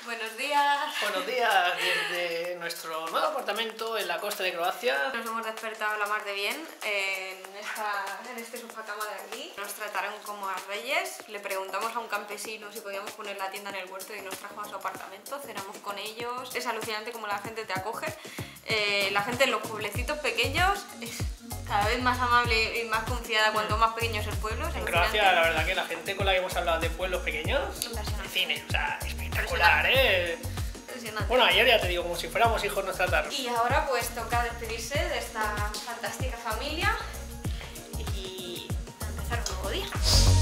Buenos días. Buenos días desde nuestro nuevo apartamento en la costa de Croacia. Nos hemos despertado la mar de bien en este sofá cama de aquí. Nos trataron como a reyes. Le preguntamos a un campesino si podíamos poner la tienda en el huerto y nos trajo a su apartamento. Cenamos con ellos. Es alucinante cómo la gente te acoge. La gente en los pueblecitos pequeños es cada vez más amable y más confiada cuanto más pequeño es el pueblo. En Croacia, la verdad que la gente con la que hemos hablado de pueblos pequeños, de cine, o sea, espectacular, Bueno, ayer ya te digo, como si fuéramos hijos nos trataron. Y ahora pues toca despedirse de esta fantástica familia y empezar un nuevo día.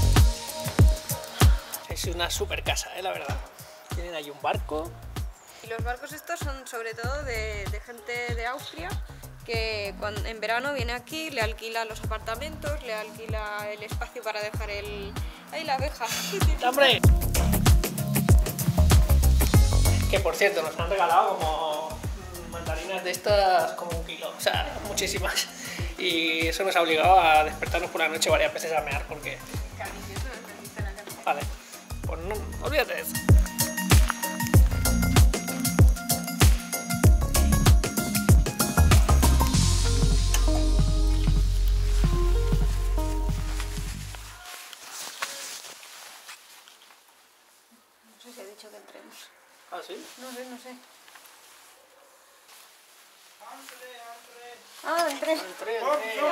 Es una super casa, la verdad. Tienen ahí un barco. Y los barcos estos son sobre todo de gente de Austria, que en verano viene aquí, le alquila los apartamentos, le alquila el espacio para dejar el... ¡Ay, la abeja! ¡Hombre! Que por cierto, nos han regalado como mandarinas de estas como 1 kilo, o sea, muchísimas. Y eso nos ha obligado a despertarnos por la noche varias veces a mear porque... Vale, pues no, olvídate de eso. No sé si ha dicho que entremos. ¿Ah, sí? No sé. Ah, entré. Entré.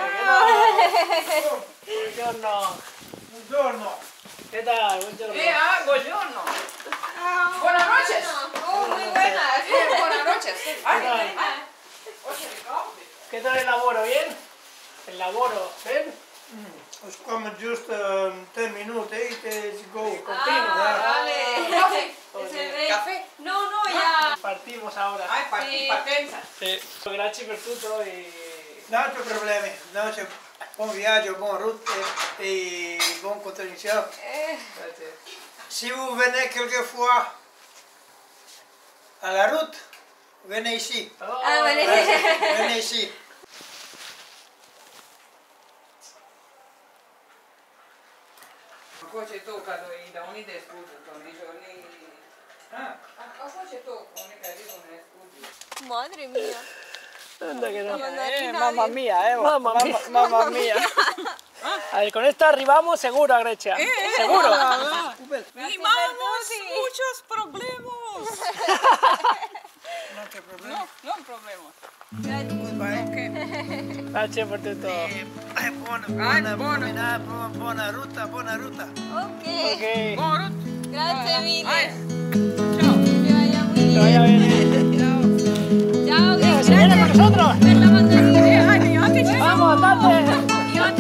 Buongiorno. ¿Qué tal? Buongiorno. Buongiorno. Buenas noches. Oh, muy buenas. Buenas noches. ¿Qué tal el laboro? ¿Bien? El laboro, ¿ven? We kwamen just 10 minuten eten to go. Vale. Café. No, ya. Partimos ahora. Partenza. Sí. Grazie per tutto y... Non c'è problemi. Non c'è buon viaggio, buon route et bonne continuation. Grazie. Si vous venez quelquefois à la route, venez ici. Oh, Ah, vale. Venez ici. Poi toccano da un'idea escluso, dicono poi tocco, un'idea escluso. Madre mía. Anda que no. Mamma mia, Mamma mia. mamma mia. A ver, con esto arribamos seguro a Grecia. Seguro. Vivamos muchos problemas. Non c'è problema. No problemas. Goodbye. Grazie per tutto. Buona ruta. Ok. Ok. Gracias, mille. Ciao. Que vaya muy Que vaya bien. bien. Chao, Venga, ¿se viene con nosotros? Per la mandarina. Vamos, andate.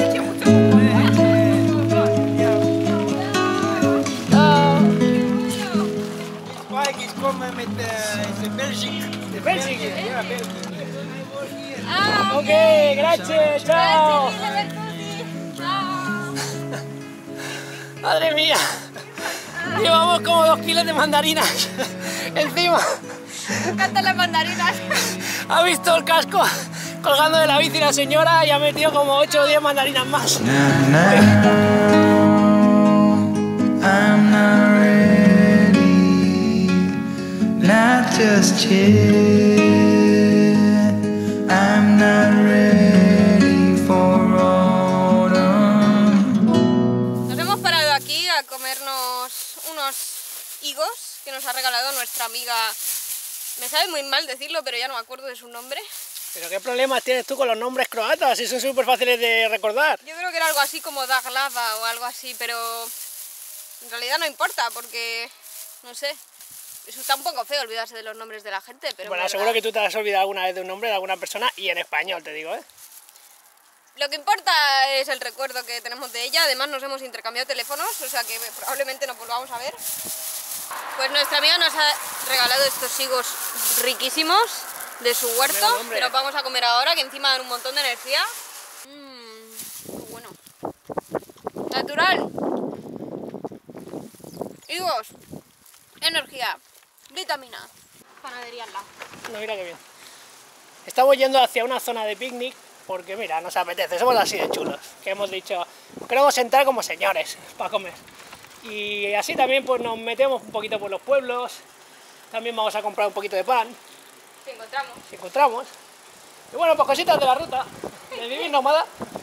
Spike is coming met Belgique. De Bélgica. Ja, Belgique. Ah, Ok, grazie, ciao. Gracias, mille, Bertuzzi. Chao. Madre mía. Llevamos como 2 kilos de mandarinas encima. Me encantan las mandarinas. ¿Ha visto el casco colgando de la bici la señora y ha metido como 8 o 10 mandarinas más? I'm not ready, not just yet. I'm not ready for autumn. Nos hemos parado aquí a comernos unos higos que nos ha regalado nuestra amiga. Me sabe muy mal decirlo, pero ya no me acuerdo de su nombre. ¿Pero qué problemas tienes tú con los nombres croatas? Si son súper fáciles de recordar. Yo creo que era algo así como Daglava o algo así, pero en realidad no importa porque, no sé, eso está un poco feo olvidarse de los nombres de la gente, pero... Bueno, en seguro que verdad, tú te has olvidado alguna vez de un nombre de alguna persona y en español, te digo, ¿eh? lo que importa es el recuerdo que tenemos de ella. Además nos hemos intercambiado teléfonos, o sea que probablemente nos volvamos a ver. Pues nuestra amiga nos ha regalado estos higos riquísimos de su huerto, Tremendo nombre. que nos vamos a comer ahora, que encima dan un montón de energía. Muy bueno. Natural. Higos. Energía. Vitamina. Panadería al lado. No, mira qué bien. Estamos yendo hacia una zona de picnic porque, mira, nos apetece, somos así de chulos. Que hemos dicho, queremos entrar como señores para comer. Y así también pues nos metemos un poquito por los pueblos, También vamos a comprar un poquito de pan, Si encontramos. si encontramos. Y bueno, pues cositas de la ruta, de vivir nómada.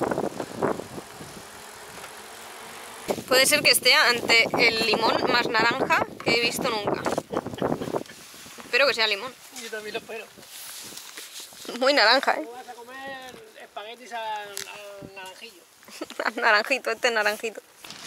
Puede ser que esté ante el limón más naranja que he visto nunca. Espero que sea limón. Yo también lo espero. Muy naranja, ¿eh? Vas a comer espaguetis al naranjillo. Naranjito, este es naranjito.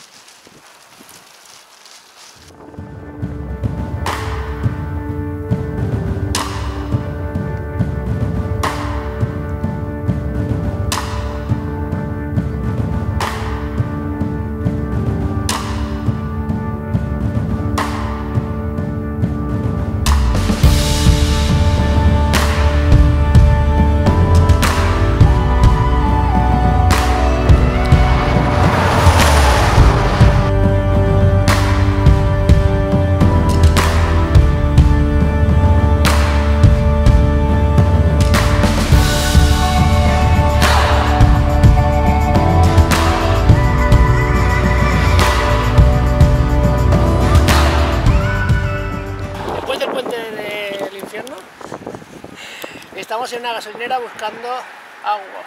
Después del puente del infierno, estamos en una gasolinera buscando agua.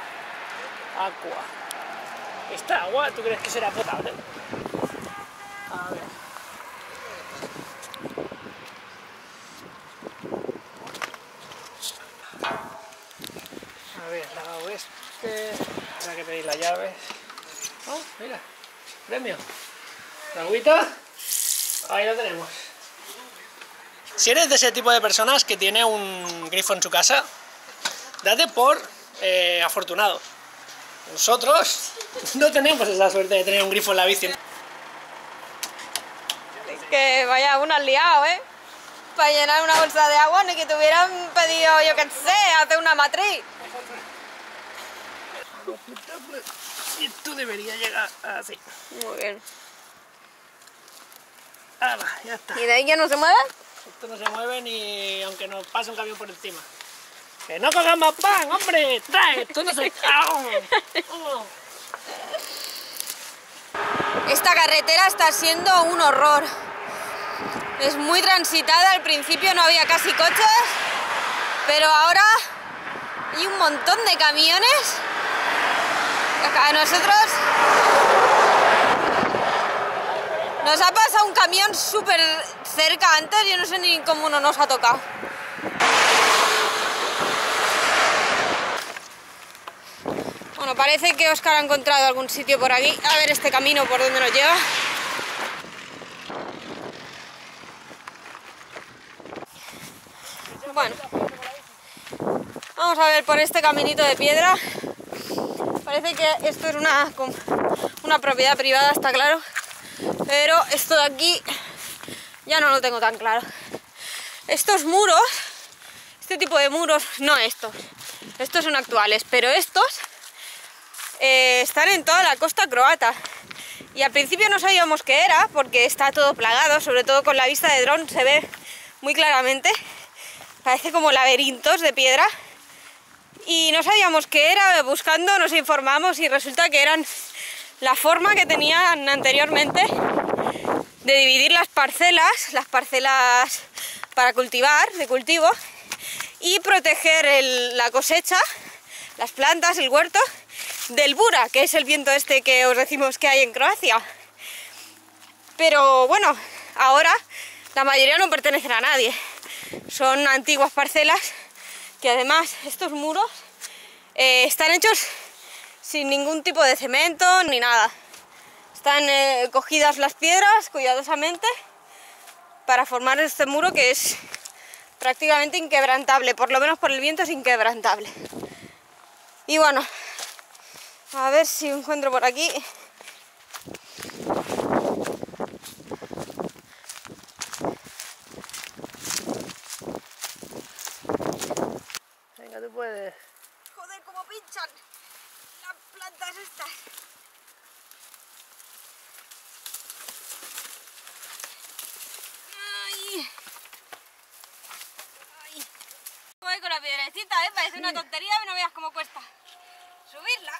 ¿Esta agua tú crees que será potable? A ver. A ver, la oeste. Habrá que pedir la llave. Oh, mira, premio. La agüita. Ahí lo tenemos. Si eres de ese tipo de personas que tiene un grifo en su casa, date por afortunado. Nosotros no tenemos esa suerte de tener un grifo en la bici. Que vaya, uno has liado, ¿eh? Para llenar una bolsa de agua, ni que te hubieran pedido, yo qué sé, hacer una matriz. Y tú deberías llegar así. Muy bien. ¡Hala! Ya está. ¿Y de ahí ya no se mueve? Esto no se mueve ni aunque nos pase un camión por encima. ¡Que no cojan más pan, hombre! ¡Trae! ¡Tú no soy... ¡Oh! Esta carretera está siendo un horror. Es muy transitada, al principio no había casi coches, pero ahora hay un montón de camiones. A nosotros nos ha pasado un camión súper cerca antes, yo no sé ni cómo no nos ha tocado. Bueno, parece que Óscar ha encontrado algún sitio por aquí. A ver este camino por dónde nos lleva. Bueno, vamos a ver por este caminito de piedra. Parece que esto es una propiedad privada, está claro. Pero esto de aquí ya no lo tengo tan claro. Estos muros, este tipo de muros, no estos son actuales, pero estos están en toda la costa croata. Y al principio no sabíamos qué era, porque está todo plagado, sobre todo con la vista de dron se ve muy claramente. Parece como laberintos de piedra. Y no sabíamos qué era, buscando nos informamos y resulta que eran la forma que tenían anteriormente de dividir las parcelas para cultivar, de cultivo, y proteger la cosecha, las plantas, el huerto, del bura, que es el viento este que os decimos que hay en Croacia. Pero bueno, ahora la mayoría no pertenecen a nadie. Son antiguas parcelas que además estos muros están hechos sin ningún tipo de cemento ni nada. Están cogidas las piedras cuidadosamente para formar este muro que es prácticamente inquebrantable, por lo menos por el viento es inquebrantable. Y bueno, a ver si encuentro por aquí. Venga, tú puedes. Joder, cómo pinchan las plantas estas. Ay. Ay. Voy con la piedrecita, parece una tontería, pero no veas cómo cuesta subirla.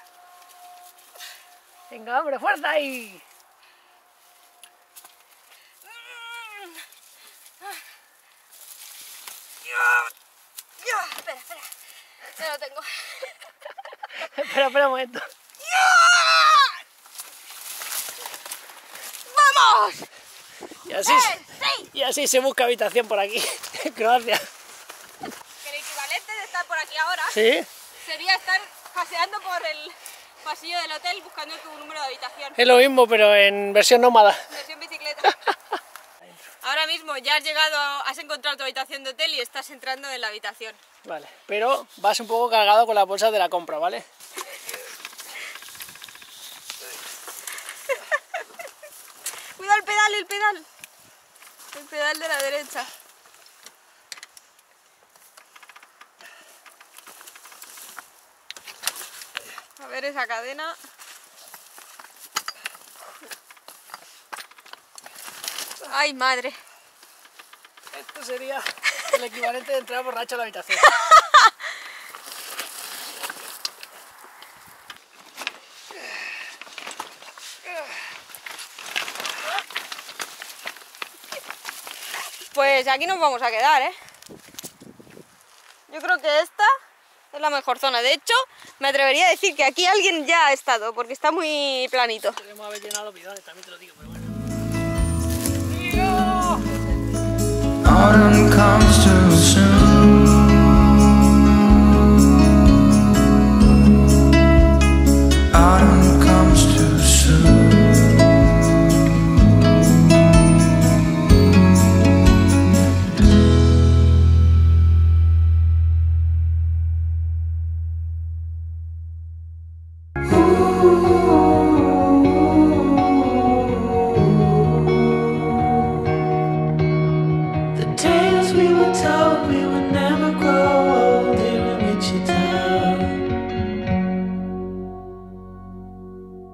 Venga, hombre, fuerza ahí. espera un momento. ¡Vamos! Y así se busca habitación por aquí, en Croacia. Que el equivalente de estar por aquí ahora ¿Sí? sería estar paseando por el pasillo del hotel buscando tu número de habitación. Es lo mismo, pero en versión nómada. Versión bicicleta. Ahora mismo ya has llegado, has encontrado tu habitación de hotel y estás entrando en la habitación. Vale, pero vas un poco cargado con las bolsas de la compra, ¿vale? Cuidado el pedal, el pedal. El pedal de la derecha. A ver esa cadena. Ay, madre. Esto sería el equivalente de entrar borracho a la habitación. Pues aquí nos vamos a quedar, ¿eh? Yo creo que esta es la mejor zona. De hecho, me atrevería a decir que aquí alguien ya ha estado, porque está muy planito. Podemos haber llenado los bidones, también te lo digo, pero bueno. Autumn comes too soon. Autumn comes too soon. The tales we were told.